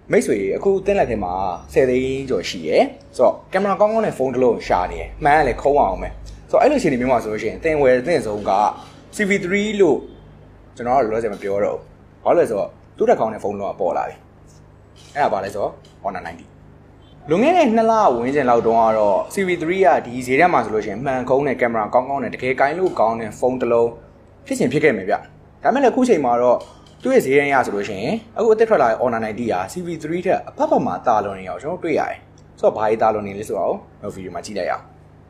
mấy suy khu tên là thế mà xe đấy rồi xí ấy so camera con này phone luôn xả đi mà lại không vào mày so ấy lúc xí thì mình bảo rồi xí tên về tên số cả CV3 luôn cho nó rồi sẽ mà biểu rồi hỏi là so tôi đã con này phone luôn bỏ lại ấy là bảo lại so on 90 lúc này nè là when trên lao động rồi CV3 à thì gì đó mà rồi xí mà con này camera con này cái cái lúc con này phone luôn phía trên phía cái mấy vậy cái mấy là khu xí mà rồi tôi gì đấy à rồi xí ở cái lại on 90 à CV3 thế papa mà ta luôn này rồi tôi vậy so bài ta luôn này lấy số ở video mà chỉ đây à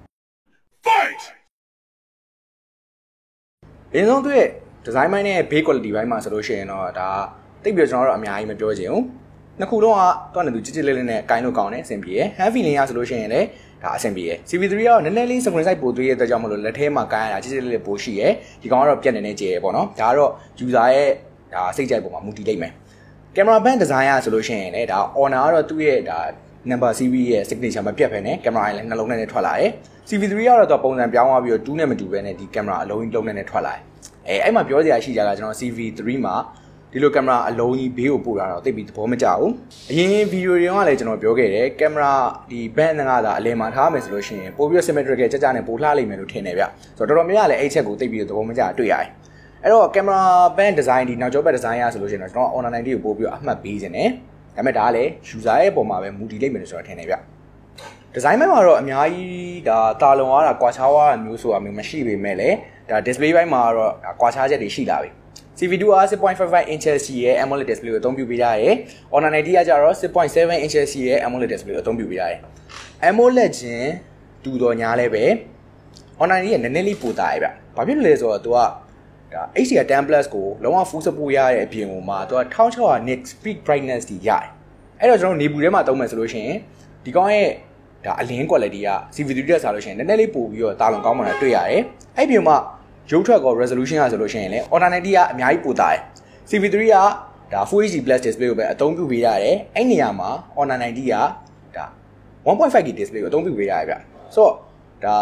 hiện tại tôi design máy này basic quality máy mà rồi xí nó đã tích biểu cho nó ở nhà ấy màပြောgì không nó khu đó à toàn là tụi chỉ lên này cái nó còn này xem bìa heavy này à rồi xí này đã xem bìa CV3 à nên lấy xong rồi sai bộ tôi tới cho một lần thêm mà cái là chỉ lên bộ xí ấy thì có nó biến này chế bỏ nó đã rồi user xây dựng bộ mà multi đây mày camera band design solution này đã honor rồi tôi đã number CV signature mà biết phải này camera này nó lâu này thoát lại CV3 rồi tôi bông ra biểu qua biểu two này mình chụp này thì camera lâu này thoát lại ấy mà biểu gì là chỉ là cho nó CV3 mà đi lô camera lâu như biểu bộ ra rồi tôi bị bỏ mất cháu những video này cho nó biểu cái đấy camera thì band này là lên mà tháo mấy solution bộ biểu symmetric cái chắc chắn này bộ la lên mấy lúc thế này vậy rồi đó mới là ấy chắc cũng tôi bị bỏ mất cháu tôi vậyအဲ့တော့ camera band design ဒီနောက်ကျောဘက် design ရဆိုလို့ရှိရင်တော့ကျွန်တော် online တွေကိုပို့ပြီးအမှတ်ပေးခြင်းနဲ့ဒါပေမဲ့ဒါကလည်း user ရဲ့ပုံမှာပဲ multi လိမ့်မယ်လို့ဆိုတော့ထင်တယ်ဗျ design ဘက်မှာတော့အများကြီးဒါတာလုံသွားတာကွာခြားသွားတာမျိုးဆိုတာမျိုးမရှိပေမဲ့လည်းဒါ display ဘက်မှာတော့ကွာခြားချက်တွေရှိလာပြီ CV2R 6.55 inches ရှိရဲ့ AMOLED display ကိုအသုံးပြုပေးထားတယ် online 90ကကြတော့ 6.7 inches ရှိရဲ့ AMOLED display ကိုအသုံးပြုပေးထားတယ် AMOLED ချင်းတူတော်ညာလဲပဲ online 90ကနည်းနည်းလေးပိုတာရဗျဘာဖြစ်လို့လဲဆိုတော့သူကHDR 10 plus ကိုလုံးဝ full support ရတဲ့အပြင်ကိုမှသူက1600 nits peak brightness တွေရတယ်အဲ့တော့ကျွန်တော်နေပူထဲမှာသုံးမယ်ဆိုလို့ရှိရင်ဒီကောင်းရဲ့ဒါအလင်း quality က CV3 တက်စားလို့ရှိရင်နည်းနည်းလေးပို့ပြီးတော့တာလုံကောင်းမှလည်းတွေ့ရတယ်အဲ့ပြင်မှာရုပ်ထွက်ကော resolution ကဆိုလို့ရှိရင်လည်း alternative ကအများကြီးပိုတာတယ် CV3 ကဒါ Full HD plus display ကိုပဲအသုံးပြုပေးရတယ်အဲ့နေရာမှာ alternative ကဒါ 1.5K display ကိုအသုံးပြုပေးရတယ်ဗျဆိုတော့ဒါ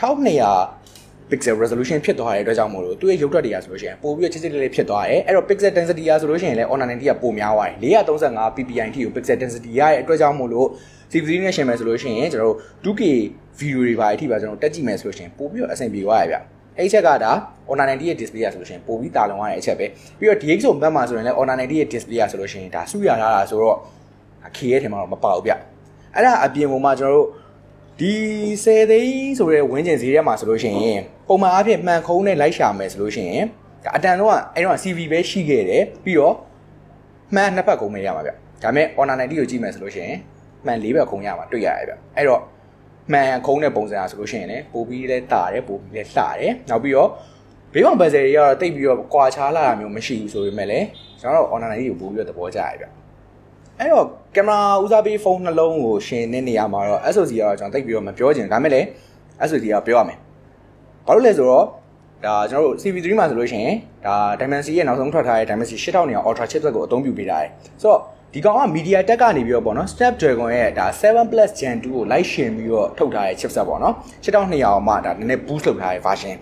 1200 pixel resolution ဖြစ်သွားတဲ့အတွက်ကြောင့်မို့လို့သူ့ရဲ့ရုပ်ထွက်တွေကဆိုလို့ရှိရင်ပို့ပြီးချစ်ချစ်လေးလေးဖြစ်သွားတယ်အဲ့တော့ pixel density ဆိုလို့ရှိရင်လည်း online ကပိုများသွားတယ်435 ppi ထိကို pixel density ရတဲ့အတွက်ကြောင့်မို့လို့ CV3 နဲ့ရှင်မယ်ဆိုလို့ရှိရင်ကျွန်တော်တို့ 2K video တွေပါအထိပါကျွန်တော်တက်ကြည့်မယ်ဆိုလို့ရှိရင်ပို့ပြီးတော့အဆင်ပြေသွားရဗျအဲ့ချက်ကဒါ online ရဲ့ display ရဆိုလို့ရှိရင်ပို့ပြီးတာလုံရတဲ့အချက်ပဲပြီးတော့ DxO ဘက်မှာဆိုရင်လည်း online ရဲ့ display ရဆိုလို့ရှိရင်ဒါစုရထားတာဆိုတော့ K ရဲ့ထဲမှာတော့မပေါဘူးဗျအဲ့ဒါအပြင်ပေါ်မှာကျွန်တော်တို့ဒီ10သိန်းဆိုတဲ့ဝင်းကျင်ဈေးထဲမှာဆိုလို့ရှိရင်ပုံမှန်အားဖြင့်မှန်ခုံးနဲ့လိုက်ရှာမယ်ဆိုလို့ရှိရင်ဒါအတန်တော့အဲ့တော့ CV ပဲရှိခဲ့တယ်ပြီးတော့မှန်နှစ်ဖက်ခုံးမရမှာဗျဒါပေမဲ့ online 90ကိုကြည့်မယ်ဆိုလို့ရှိရင်မှန်၄ဘက်ခုံးရမှာတွေ့ရတယ်ဗျအဲ့တော့မှန်ခုံးတဲ့ပုံစံအားဆိုလို့ရှိရင်လည်းပိုပြီးလဲတာတယ်ပိုပြီးလဲလှတယ်နောက်ပြီးတော့ဘေးပေါင်ဘက်ဆယ်တွေကတော့တိတ်ပြီးတော့ကွာခြားလာတာမျိုးမရှိဘူးဆိုပေမဲ့လည်းကျွန်တော်တို့ online 90ကိုပိုပြီးတော့သဘောကျရတယ်ဗျအဲ့တော့ကင်မရာဦးစားပေးဖုန်းနှလုံးကိုရှင်တဲ့နေရာမှာတော့ SoC ကတော့ကျွန်တော်တိတ်ပြီးတော့မပြောချင်ဒါပေမဲ့လည်း SoC ကပြောရမယ်ဘာလို့လဲဆိုတော့ဒါကျွန်တော်တို့ CV3 မှာဆိုလို့ရှိရင်ဒါ Dimensity ရဲ့နောက်ဆုံးထွက်ထားတဲ့ Dimensity 8000 Ultra chipset ကိုအသုံးပြုပေးထားတယ်ဆိုတော့ဒီကောင်က MediaTek ကနေပြီးတော့ပေါ့နော် Snapdragon ရဲ့ဒါ7 Plus Gen 2ကိုလိုက်ရှင်ပြီးတော့ထုတ်ထားတဲ့ chipset ပေါ့နော်8200အောင်မှဒါနည်းနည်း boost လုပ်ထားတဲ့ version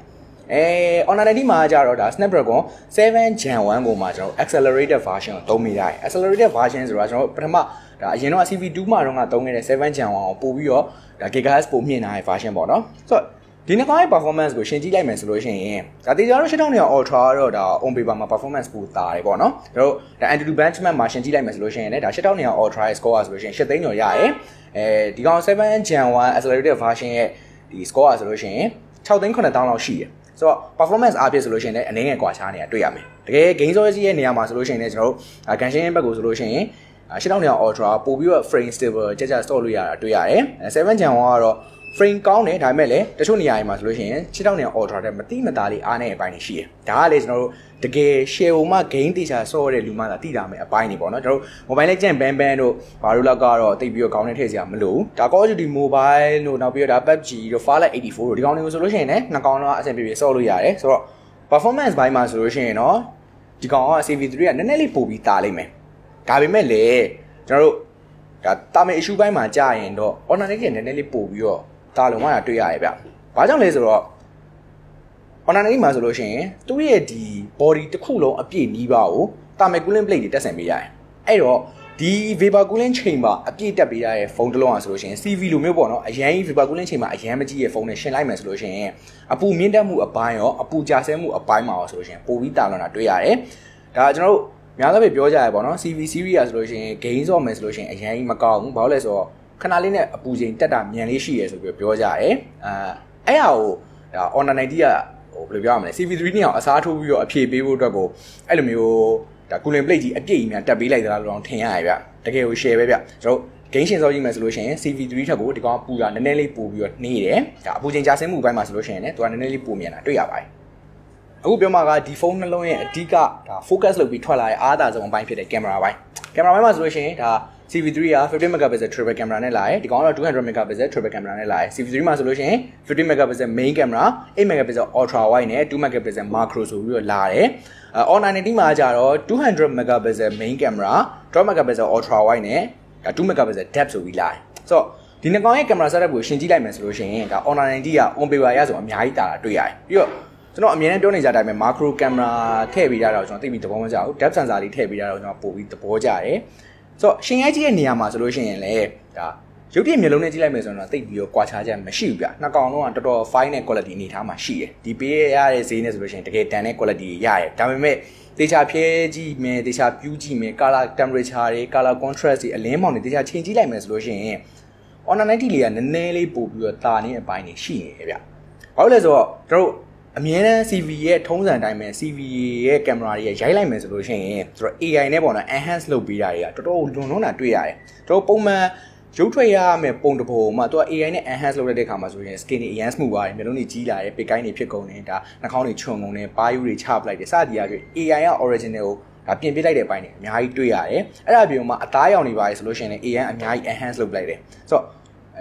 online မှာကြတော့ဒါ Snapdragon 7 Gen 1ကိုမှကျွန်တော် accelerated version ကိုသုံးမိရတယ် accelerated version ဆိုတာကျွန်တော်ပထမဒါအရင်တော့ CV2 မှာတော့ငါသုံးခဲ့တဲ့7 Gen 1ကိုပို့ပြီးတော့ဒါ GHz ပို့မြင့်ထားတဲ့ version ပေါ့နော်ဆိုတော့ဒီနှစ်ကောင်ရဲ့ performance ကိုရှင်းကြည့်လိုက်မယ်ဆိုလို့ရှိရင်ဒါတေချာတော့8200 Ultra တော့ဒါ on paper မှာ performance ပိုတာတယ်ပေါ့နော်ကျွန်တော်ဒါ Antutu benchmark မှာရှင်းကြည့်လိုက်မယ်ဆိုလို့ရှိရင်လည်းဒါ8200 Ultra ရဲ့ score ဆိုလို့ရှိရင်8သိန်းကျော်ရတယ်ဒီကောင်7 Gen 1 accelerated version ရဲ့ဒီ score ဆိုလို့ရှိရင်6သိန်း9000လောက်ရှိတယ်ဆိုတော့ performance အားဖြင့်ဆိုလို့ရှိရင်လည်းအနေငယ်ကွာခြားနေတာတွေ့ရမယ်တကယ် gain source ရဲ့နေရာမှာဆိုလို့ရှိရင်လည်းကျွန်တော်တို့ Genshin ဘက်ကိုဆိုလို့ရှိရင်8200 Ultra ပို့ပြီးတော့ frame stable ကြကြ store လို့ရတာတွေ့ရတယ်7 Gen 1ကတော့ frame ကောင်းတယ်ဒါပေမဲ့လည်းတချို့နေရာတွေမှာဆိုလို့ရှိရင်6200 Ultra တဲ့မတိမသားလေးအားနေအပိုင်းတွေရှိတယ်ဒါကလေကျွန်တော်တို့တကယ် share မှာ gain တေချာ store တဲ့လူမှသာတိတာမယ်အပိုင်းတွေပေါ့နော်ကျွန်တော်တို့ mobile legend ban တို့ဘာလို့လောက်ကတော့တိတ်ပြီးတော့ကောင်းနေထည့်စရာမလိုဘူးဒါ Call of Duty Mobile တို့နောက်ပြီးတော့ဒါ PUBG တို့ Farlight 84တို့ဒီကောင်တွေကိုဆိုလို့ရှိရင်လည်းနှစ်ကောင်တော့အဆင်ပြေပြေ store လို့ရတယ်ဆိုတော့ performance ဘိုင်းမှာဆိုလို့ရှိရင်တော့ဒီကောင်က CV3 ကနည်းနည်းလေးပို့ပြီးတာလိမ့်မယ်ဒါပေမဲ့လေကျွန်တော်တို့ဒါတာမေ issue ဘိုင်းမှာကြာရင်တော့ online ကနည်းနည်းလေးပို့ပြီးတော့တာလုံးဝတွေ့ရတယ်ဗျ။ဘာကြောင့်လဲဆိုတော့ online မှာဆိုလို့ရှိရင်သူ့ရဲ့ဒီ body တစ်ခုလုံးအပြည့်နီးပါးကိုတာမဲ cooling plate တွေတက်ဆင်ပေးရတယ်။အဲ့တော့ဒီ vapor cooling chamber အပြည့်တက်ပေးရတဲ့ဖုန်းတစ်လုံးအောင်ဆိုလို့ရှိရင် CV လိုမျိုးပေါ့နော်အရန် vapor cooling chamber အရန်မကြီးရဲ့ဖုန်းနဲ့ရှင်းလိုက်မယ်ဆိုလို့ရှိရင်အပူမြင့်တက်မှုအပိုင်းရောအပူကျဆဲမှုအပိုင်းမှာရောဆိုလို့ရှိရင်ပိုပြီးတာလွန်တာတွေ့ရတယ်ဒါကျွန်တော်တို့များသောအားဖြင့်ပြောကြရပေါ့နော် CV series ဆိုလို့ရှိရင် gain ဆော့မယ်ဆိုလို့ရှိရင်အရန်မကောင်းဘူးဘာလို့လဲဆိုတော့ခဏလေးနဲ့အပူချိန်တက်တာမြန်လေးရှိရဆိုပြီးပြောကြရတယ်အဲ့ဟာကိုဒါ Honor 90ကဘယ်လိုပြောရမလဲ CV3 နဲ့အောင်အစားထိုးပြီးတော့အဖြည့်ပေးဖို့အတွက်ကိုအဲ့လိုမျိုးဒါ cooling plate ကြီးအပြည့်ကြီးများတက်ပေးလိုက်သလားလို့တော့ထင်ရတယ်ဗျတကယ်ကို share ပဲဗျကျွန်တော်ဂိမ်းရှင်စောကြီးမယ်ဆိုလို့ရှိရင် CV3 ထက်ကိုဒီကောင်ပူတာနည်းနည်းလေးပို့ပြီးတော့နှေးတယ်ဒါအပူချိန်ကြာဆင်းမှုဘက်မှာဆိုလို့ရှိရင်လည်းသူကနည်းနည်းလေးပိုမြန်တာတွေ့ရပါတယ်အခုပြောမှာကဒီဖုန်းနှလုံးရဲ့အဓိကဒါ focus လုပ်ပြီးထွက်လာတဲ့အားသာဆုံးအပိုင်းဖြစ်တဲ့ကင်မရာပိုင်းမှာဆိုလို့ရှိရင်ဒါ CV3 က15 megapixel triple camera နဲ့လာတယ်ဒီကောင်ကတော့200 megapixel triple camera နဲ့လာတယ် CV3 မှာဆိုလို့ရှိရင်15 megapixel main camera 8 megapixel ultra wide နဲ့2 megapixel macro ဆိုပြီးတော့လာတယ်Honor 90မှာကျတော့200 megapixel main camera 12 megapixel ultra wide နဲ့2 megapixel depth ဆိုပြီးလာတယ်ဆိုတော့ဒီနှစ်ကောင်ရဲ့ camera setup ကိုရှင်းကြည့်လိုက်မယ်ဆိုလို့ရှိရင်ဒါ Honor 90က on paper ရဆိုအများကြီးတာတာတွေ့ရတယ်ပြီးတော့ကျွန်တော်အမြဲတမ်းပြောနေကြတဲ့အတိုင်းပဲ macro camera ထည့်ပေးရတော့ကျွန်တော်သိပြီးသဘောမကျဘူး depth sensor လေးထည့်ပေးရတော့ကျွန်တော်ပို့ပြီးသဘောကျတယ်ဆိုတော့ရှင်ရိုက်ကြီးရဲ့နေရာမှာဆိုလို့ရှိရင်လည်းဒါရုပ်ပြမျိုးလုံးနဲ့ကြည့်လိုက်မယ်ဆိုတော့သိပြီးတော့ကွာခြားချက်မရှိဘူးဗျနှစ်ကောင်လုံးကတော်တော် fine နဲ့ quality အနေထားမှာရှိတယ်ဒီပေးရတဲ့ဈေးနဲ့ဆိုလို့ရှိရင်တကယ်တန်တဲ့ quality ရတယ်ဒါပေမဲ့တေချာဖြဲကြည့်မယ်တေချာပြူးကြည့်မယ် color temperature တွေ color contrast တွေအလင်းမောင်တွေတေချာချိန်ကြည့်လိုက်မယ်ဆိုလို့ရှိရင် Honor 90လေးကနည်းနည်းလေးပို့ပြီးတော့တာနေအပိုင်းတွေရှိနေတယ်ဗျဘာလို့လဲဆိုတော့တို့အမြဲတမ်း CV ရဲ့ထုံးစံတိုင်းပဲ CV ရဲ့ camera တွေရိုက်လိုက်မယ်ဆိုလို့ရှိရင်ဆိုတော့ AI နဲ့ပေါ့နော် enhance လုပ်ပေးတာတွေကတော်တော်လွန်လွန်းတာတွေ့ရတယ်တို့ပုံမှန်ရုပ်ထွက်ရမယ်ပုံတစ်ပုံမှာသူက AI နဲ့ enhance လုပ်တဲ့ခါမှာဆိုရင် skin တွေ enhance မှုပါတယ်မျိုးလုံးတွေကြီးလာတယ်ပိတ်ကိုင်းတွေဖြစ်ကုန်တယ်ဒါနှာခေါင်းတွေခြုံကုန်တယ်ပါးယူတွေချပလိုက်တယ်စသည်အားဖြင့် AI က original ကိုဒါပြင်ပြလိုက်တဲ့အပိုင်းတွေအများကြီးတွေ့ရတယ်အဲ့ဒါပြင်မှာအသားရောင်တွေပါတယ်ဆိုလို့ရှိရင် AI အများကြီး enhance လုပ်လိုက်တယ်ဆိုတော့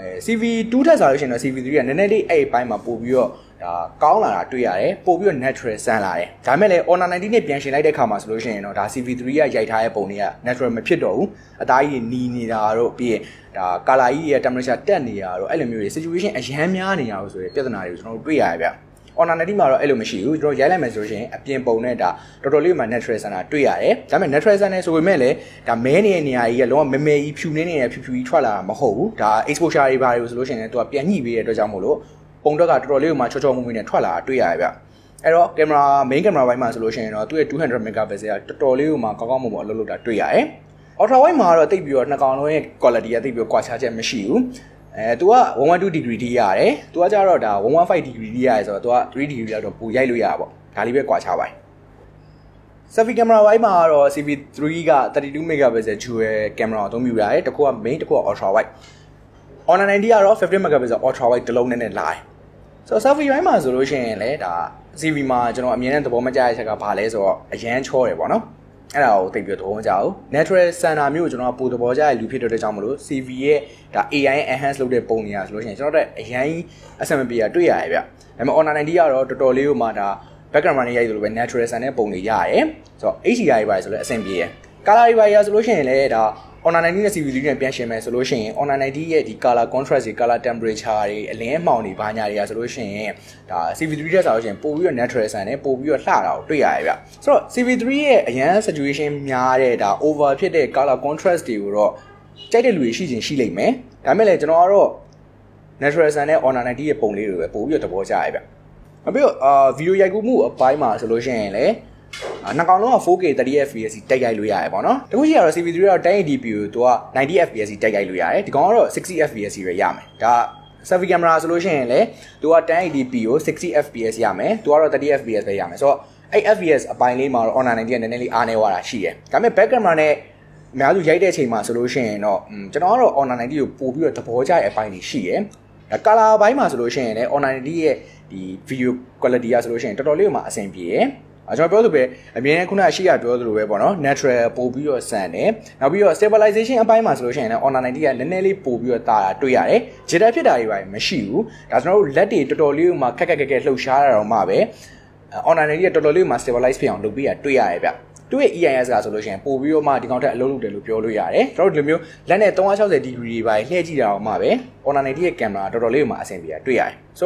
CV2 ထက်ဆိုလို့ရှိရင်တော့ CV3 ကနည်းနည်းလေးအဲ့အပိုင်းမှာပို့ပြီးတော့ဒါကောင်းလာတာတွေ့ရတယ်ပို့ပြီးတော့ natural ဆန်းလာတယ်ဒါပေမဲ့လည်း Honor 90နဲ့ပြန်ရှင်လိုက်တဲ့ခါမှာဆိုလို့ရှိရင်တော့ဒါ CV3 ကရိုက်ထားတဲ့ပုံတွေက natural မဖြစ်တော့ဘူးအသားကြီးနီနေတာတို့ပြီးရင်ဒါ color ကြီးရဲ့ temperature တက်နေတာတို့အဲ့လိုမျိုးတွေ situation အရန်များနေတာလို့ဆိုရယ်ပြဿနာတွေကိုကျွန်တော်တို့တွေ့ရရဗျHonor 90မှာတော့အဲ့လိုမရှိဘူးကျွန်တော်ရိုက်လိုက်မယ်ဆိုလို့ရှိရင်အပြင်ပုံနဲ့ဒါတော်တော်လေးမှ natural ဆန်းတာတွေ့ရတယ်ဒါပေမဲ့ natural ဆန်းနေဆိုပေမဲ့လည်းဒါမဲနေတဲ့နေရာကြီးကလုံးဝမဲမဲကြီးဖြူနေနေဖြူဖြူကြီးထွက်လာတာမဟုတ်ဘူးဒါ exposure တွေဘာတွေဆိုလို့ရှိရင်လည်းသူကပြန်ညှိပေးတဲ့အတွက်ကြောင့်မို့လို့ပုံတော့ကတော်တော်လေးမှချောချောမွေ့မွေ့နဲ့ထွက်လာတာတွေ့ရရဗျအဲ့တော့ camera main camera ဘိုင်းမှာဆိုလို့ရှိရင်တော့သူ့ရဲ့200 megapixel ကတော်တော်လေးမှကောင်းကောင်းမွန်မွန်အလုပ်လုပ်တာတွေ့ရတယ် ultra wide မှာတော့တိတ်ပြီးတော့နှစ်ကောင်လုံးရဲ့ quality ကတိတ်ပြီးတော့ကွာခြားချက်မရှိဘူးသူက112 degree ထိရတယ်သူကကြတော့ဒါ115 degree ထိရတယ်ဆိုတော့သူက3 degree လောက်တော့ပူရိုက်လို့ရတာပေါ့ဒါလေးပဲကွာခြားပါတယ် selfie camera ဘိုင်းမှာတော့ CV3 က32 megapixel dual camera အသုံးပြုရတယ်တစ်ခုက main တစ်ခုက ultra wide Honor 90ကတော့15 megapixel ultra wide တစ်လုံးနဲ့လာတယ်ဆိုတော့ selfie ဘိုင်းမှာဆိုလို့ရှိရင်လည်းဒါ CV မှာကျွန်တော်အမြင်နဲ့သဘောမကျတဲ့ချက်ကဘာလဲဆိုတော့အရန်ချောတယ်ပေါ့နော်အဲ့ဒါကိုသိပြီးတော့သဘောမကျဘူး natural center မျိုးကိုကျွန်တော်ပိုသဘောကျတဲ့လူဖြစ်တဲ့ကြောင့်မလို့ CV ရဲ့ဒါ AI enhance လုပ်တဲ့ပုံတွေอ่ะဆိုလို့ရှိရင်ကျွန်တော်တို့အရင်အဆင်မပြေတာတွေ့ရတယ်ဗျဒါပေမဲ့ Honor 90ကတော့တော်တော်လေးကိုမှဒါ background နဲ့ရိုက်သလိုပဲ natural center တဲ့ပုံတွေရတယ်ဆိုတော့ HDR တွေပါဆိုလည်းအဆင်ပြေရယ် color တွေပါရဆိုလို့ရှိရင်လည်းဒါ Honor 90နဲ့ CV3 နဲ့ပြန်ရှင်းမယ်ဆိုလို့ရှိရင် Honor 90ရဲ့ဒီ color contrast တွေ color temperature တွေအလင်းအမှောင်တွေဘာညာတွေကဆိုလို့ရှိရင်ဒါ CV3 တက်ဆိုလို့ရှိရင်ပို့ပြီးတော့ natural ဆန်နဲ့ပို့ပြီးတော့လှတာကိုတွေ့ရတယ်ဗျဆိုတော့ CV3 ရဲ့အရန် saturation များတဲ့ဒါ over ဖြစ်တဲ့ color contrast တွေကိုတော့ကြိုက်တဲ့လူတွေရှိချင်းရှိလိမ့်မယ်ဒါပေမဲ့လည်းကျွန်တော်ကတော့ natural ဆန်နဲ့ Honor 90ရဲ့ပုံလေးတွေပဲပို့ပြီးတော့သဘောကျရဗျပြီးတော့ဗီဒီယိုရိုက်ကူးမှုအပိုင်းမှာဆိုလို့ရှိရင်လည်းနှစ်ကောင်လုံးက 4K 30 fps တက်ရိုက်လို့ရတယ်ပေါ့နော်တခုရှိရတော့ CV3 ကတော့ 1080p ကိုသူက90 fps တက်ရိုက်လို့ရတယ်ဒီကောင်ကတော့60 fps ပဲရမယ်ဒါ selfie camera ဆိုလို့ရှိရင်လည်းသူက 1080p ကို60 fps ရမယ်သူကတော့30 fps ပဲရမယ်ဆိုတော့အဲ့ fps အပိုင်းလေးမှာတော့ Honor 90ကနည်းနည်းလေးအားနေသွားတာရှိတယ်ဒါပေမဲ့ back camera နဲ့အများစုရိုက်တဲ့အချိန်မှာဆိုလို့ရှိရင်တော့ကျွန်တော်ကတော့ Honor 90ကိုပို့ပြီးတော့သဘောကျတဲ့အပိုင်းတွေရှိတယ်ဒါ color ဘိုင်းမှာဆိုလို့ရှိရင်လည်း Honor 90ရဲ့ဒီ video quality ကဆိုလို့ရှိရင်တော်တော်လေးမှအဆင်ပြေတယ်ကျွန်တော်ပြောသလိုပဲအမြင်နဲ့ခုနအရှိရပြောသလိုပဲပေါ့နော် natural ပို့ပြီးတော့ဆန်တယ်နောက်ပြီးတော့ stabilization အပိုင်းမှာဆိုလို့ရှိရင်လည်း Honor 90ကနည်းနည်းလေးပို့ပြီးတော့တာတွေ့ရတယ် jitter ဖြစ်တာတွေပါမရှိဘူးဒါကျွန်တော်တို့လက်တွေတော်တော်လေးမှခက်ခက်ခက်ခက်လှုပ်ရှားတာတော့မှပဲ Honor 90ကတော်တော်လေးမှ stabilize ဖြစ်အောင်လုပ်ပြီးရတွေ့ရတယ်ဗျသူ့ရဲ့ EIS ကဆိုလို့ရှိရင်ပို့ပြီးတော့မှဒီကောင်ထက်အလုပ်လုပ်တယ်လို့ပြောလို့ရတယ်ကျွန်တော်တို့ဒီလိုမျိုးလက်နဲ့360 degree တွေပါလှည့်ကြည့်တာတော့မှပဲ Honor 90ရဲ့ camera တော်တော်လေးမှအဆင်ပြေတွေ့ရတယ်ဆိုတော့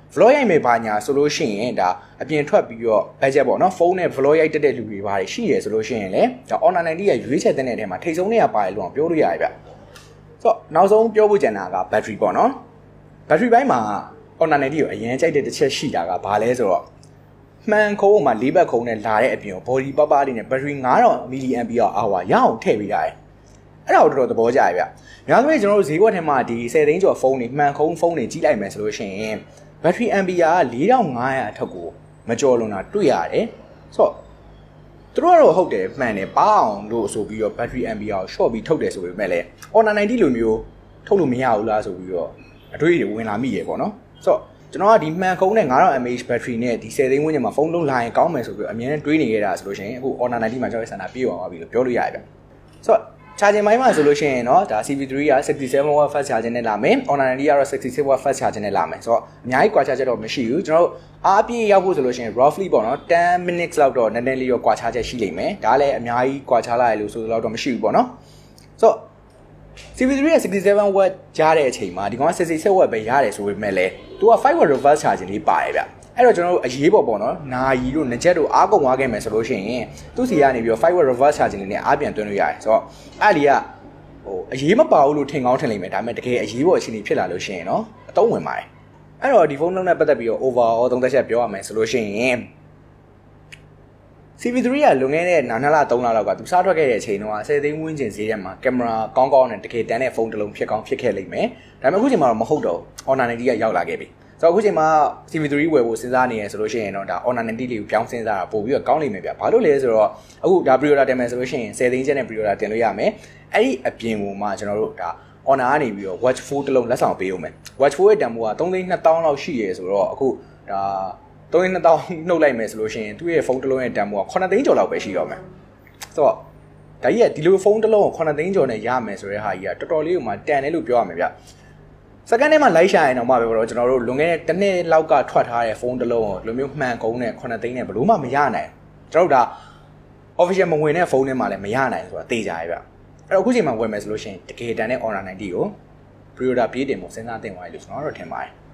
vlog ရိုက်မယ်ပါညာဆိုလို့ရှိရင်ဒါအပြင်ထွက်ပြီးတော့ budget ပေါ့နော်ဖုန်းနဲ့ vlog ရိုက်တဲ့လူတွေပါတယ်ရှိရဆိုလို့ရှိရင်လေဒါ online 90ရဲ့ရွေးချက်တဲ့နေထဲမှာထိတ်ဆုံးနေရပါတယ်လို့ပြောလို့ရတယ်ဗျဆိုတော့နောက်ဆုံးပြောဖို့ကြံတာက battery ပေါ့နော် battery ဘိုင်းမှာ online 90ကိုအရင်ကြိုက်တဲ့တစ်ချက်ရှိတာကဘာလဲဆိုတော့မှန်ခုံးမှာ၄ဘက်ခုံးနဲ့လာတဲ့အပြင် body ပပလေးနဲ့ battery 9000 mAh ရအောင်ထည့်ပေးရတယ်အဲ့ဒါကိုတော်တော်သဘောကျရဗျ။များသောအားဖြင့်ကျွန်တော်တို့ဈေးကွက်ထဲမှာဒီ10သိန်းကျော်ဖုန်းတွေမှန်ခုံးဖုန်းတွေကြီးလိုက်မယ်ဆိုလို့ရှိရင် battery ampere က4500အထက်ကိုမကျော်လွန်တာတွေ့ရတယ်။ဆိုတော့သူတို့ကတော့ဟုတ်တယ်မှန်တယ်ပါအောင်လို့ဆိုပြီးတော့ battery ampere ကို short ပြီးထုတ်တယ်ဆိုပေမဲ့လည်း online 90လိုမျိုးထုတ်လို့မရဘူးလားဆိုပြီးတော့အတွေ့အကြုံဝင်လာမိရပေါ့နော်။ဆိုတော့ကျွန်တော်ကဒီမှန်ခုံးနဲ့ 9000 mAh battery နဲ့ဒီ10သိန်းဝန်းကျင်မှာဖုန်းလုံးလာရင်ကောင်းမယ်ဆိုပြီးအမြဲတမ်းတွေးနေရတာဆိုလို့ရှိရင်အခု online 90မှာကျွန်တော်စံတာပြေးသွားပြီလို့ပြောလို့ရတယ်ဗျ။ဆိုတော့charging မိုင်းမှာဆိုလို့ရှိရင်เนาะဒါ CV3 က67 watt fast charging နဲ့လာမယ် online 90ကတော့66 watt fast charging နဲ့လာမယ်ဆိုတော့အများကြီးကွာခြားချက်တော့မရှိဘူးကျွန်တော်တို့အားပြည့်ရောက်ဖို့ဆိုလို့ရှိရင် roughly ပေါ့နော်10 minutes လောက်တော့နည်းနည်းလေးတော့ကွာခြားချက်ရှိလိမ့်မယ်ဒါလည်းအများကြီးကွာခြားလာရလို့ဆိုတော့တော့မရှိဘူးပေါ့နော်ဆိုတော့ CV3 က67 watt ကြားတဲ့အချိန်မှာဒီကောင်က66 watt ပဲရတယ်ဆိုပေမဲ့လည်းသူက5 watt reverse charging လေးပါတယ်ဗျအဲ့တော့ကျွန်တော်တို့အရေးပေါ်ပေါ့နော်နာရီတို့ငကြက်တို့အားကုန်သွားခဲ့မယ်ဆိုလို့ရှိရင်သူ့စီကနေပြီးတော့5 watt reverse charging လေးနဲ့အားပြန်သွင်းလို့ရတယ်ဆိုတော့အဲ့ဒီကအရေးမပါဘူးလို့ထင်ကောင်းထင်လိမ့်မယ်ဒါပေမဲ့တကယ်အရေးပေါ်အခြေအနေဖြစ်လာလို့ရှိရင်เนาะအသုံးဝင်ပါတယ်အဲ့တော့ဒီဖုန်းလုံးနဲ့ပတ်သက်ပြီးတော့ overall သုံးသက်ချက်ပြောရမယ်ဆိုလို့ရှိရင် CV3 ကလွန်ခဲ့တဲ့2လ3လလောက်ကသူစားထွက်ခဲ့တဲ့အချိန်တုန်းက10သိန်းဝန်းကျင်ဈေးထဲမှာကင်မရာကောင်းကောင်းနဲ့တကယ်တန်းတဲ့ဖုန်းတစ်လုံးဖြစ်ကောင်းဖြစ်ခဲ့လိမ့်မယ်ဒါပေမဲ့အခုချိန်မှာတော့မဟုတ်တော့ online 90ကရောက်လာခဲ့ပြီဆိုတော့အခုချိန်မှာ CV3 ဝယ်ဖို့စဉ်းစားနေရဆိုလို့ရှိရင်တော့ဒါ online 90လေးကိုပြောင်းစဉ်းစားတာပို့ပြီးတော့ကောင်းလိမ့်မယ်ဗျဘာလို့လဲဆိုတော့အခုဒါ pre-order တင်မယ်ဆိုလို့ရှိရင်10သိန်းကျပ်နဲ့ pre-order တင်လို့ရမယ်အဲ့ဒီအပြင်ကိုမှကျွန်တော်တို့ဒါ honor ကနေပြီးတော့ watch 4 တစ်လုံးလက်ဆောင်ပေးဦးမယ် watch 4ရဲ့တန်ဖိုးက3,200,000လောက်ရှိရဲဆိုတော့အခုဒါ3,200,000နှုတ်လိုက်မယ်ဆိုလို့ရှိရင်သူ့ရဲ့ဖုန်းတစ်လုံးရဲ့တန်ဖိုးက9သိန်းကျော်လောက်ပဲရှိတော့မယ်ဆိုတော့ဒါကြီးကဒီလိုဖုန်းတစ်လုံးကို9သိန်းကျော်နဲ့ရမယ်ဆိုတဲ့ဟာကြီးကတော်တော်လေးကိုမှတန်တယ်လို့ပြောရမယ်ဗျစကန်ထဲမှာလိုက်ရှာရင်တော့မှပဲပေါ့ကျွန်တော်တို့လွန်ခဲ့တဲ့တစ်နှစ်လောက်ကထွက်ထားတဲ့ဖုန်းတစ်လုံးကိုလိုမျိုးမှန်ကုန်းနဲ့9သိန်းနဲ့ဘလို့မှမရနိုင်ကျွန်တော်တို့ဒါ official မဝင်တဲ့ဖုန်းထဲမှာလည်းမရနိုင်ဆိုတာသိကြရဗျအဲ့တော့အခုချိန်မှာဝယ်မယ်ဆိုလို့ရှိရင်တကယ်တန်တဲ့ online 90ကို pre-order ပြေးတင်ဖို့စဉ်းစားတင်သွားပြီလို့ကျွန်တော်တို့ထင်ပါတယ်